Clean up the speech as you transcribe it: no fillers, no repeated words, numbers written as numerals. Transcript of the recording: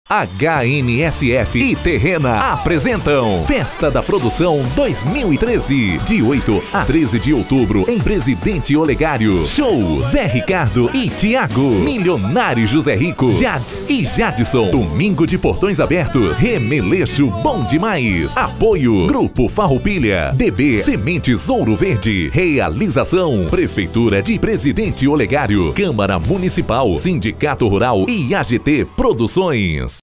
HNSF e Terrena apresentam Festa da Produção 2013, de 8 a 13 de outubro, em Presidente Olegário. Show Zé Ricardo e Thiago, Milionário José Rico, Jads e Jadson. Domingo de portões abertos, Remeleixo bom demais. Apoio Grupo Farroupilha, DB Sementes Ouro Verde. Realização Prefeitura de Presidente Olegário, Câmara Municipal, Sindicato Rural e AGT Produções.